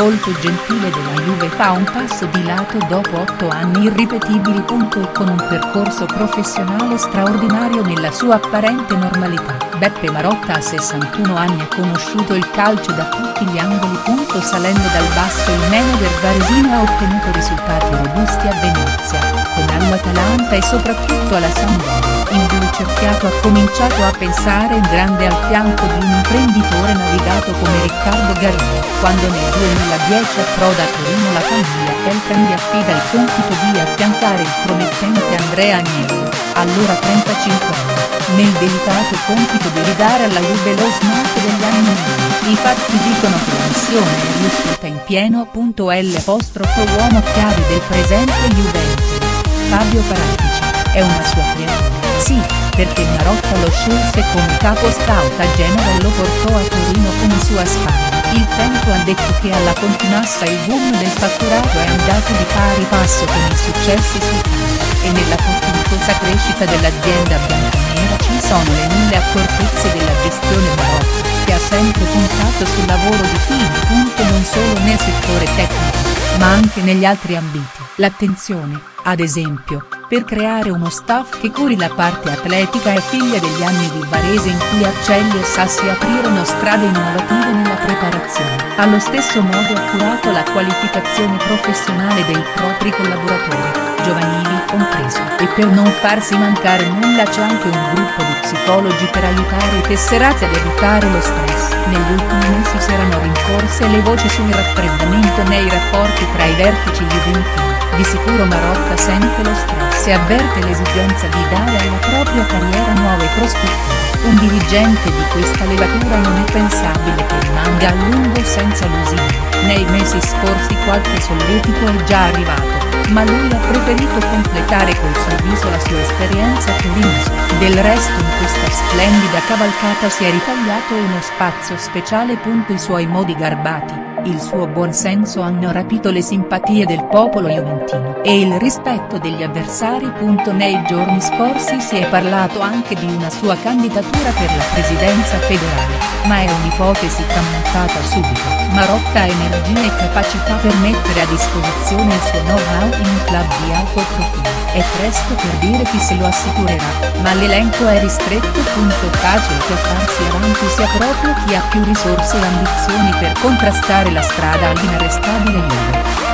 molto gentile della Juve fa un passo di lato dopo 8 anni irripetibili. E con un percorso professionale straordinario nella sua apparente normalità. Beppe Marotta a 61 anni ha conosciuto il calcio da tutti gli angoli. Salendo dal basso il manager varesino ha ottenuto risultati robusti a Venezia, con all'Atalanta e soprattutto alla Sampdoria. In blu cerchiato ha cominciato a pensare in grande al fianco di un imprenditore navigato come Riccardo Garino. Quando nel 2010 approda a Torino la famiglia Elkann gli affida il compito di affiancare il promettente Andrea Agnello, allora 35 anni, nel delicato compito di ridare alla Juve lo smalto degli anni 90. I fatti dicono che la missione è riuscita in pieno. L'uomo chiave del presente juventino, Fabio Paratici, è una sua creatura. Sì, perché Marotta lo scelse come capo scout a Genova e lo portò a Torino come sua spalla. Il Tempo ha detto che alla Continassa il boom del fatturato è andato di pari passo con i successi sul campo, e nella portentosa crescita dell'azienda bianconera ci sono le mille accortezze della gestione Marotta, che ha sempre puntato sul lavoro di team. Non solo nel settore tecnico, ma anche negli altri ambiti. L'attenzione, ad esempio, per creare uno staff che curi la parte atletica è figlia degli anni di Varese in cui Acelli e Sassi aprirono strade innovative nella preparazione. Allo stesso modo ha curato la qualificazione professionale dei propri collaboratori, giovanili compreso. E per non farsi mancare nulla c'è anche un gruppo di psicologi per aiutare i tesserati ad evitare lo stress. Negli ultimi mesi si erano rincorse le voci sul raffreddamento nei rapporti tra i vertici juventini. Di sicuro Marotta sente lo stress e avverte l'esigenza di dare alla propria carriera nuove prospettive. Un dirigente di questa levatura non è pensabile che rimanga a lungo senza lusinghe. Nei mesi scorsi qualche solletico è già arrivato, ma lui ha preferito completare col sorriso la sua esperienza torinese. Del resto in questa splendida cavalcata si è ritagliato uno spazio speciale. I suoi modi garbati, il suo buon senso hanno rapito le simpatie del popolo juventino e il rispetto degli avversari. Nei giorni scorsi si è parlato anche di una sua candidatura per la presidenza federale, ma è un'ipotesi tramontata subito. Marotta ha energia e capacità per mettere a disposizione il suo know-how in un club di alto profilo. È presto per dire chi se lo assicurerà, ma l'elenco è ristretto. Facile che farsi avanti sia proprio chi ha più risorse e ambizioni per contrastare la strada all'inarrestabile Juve.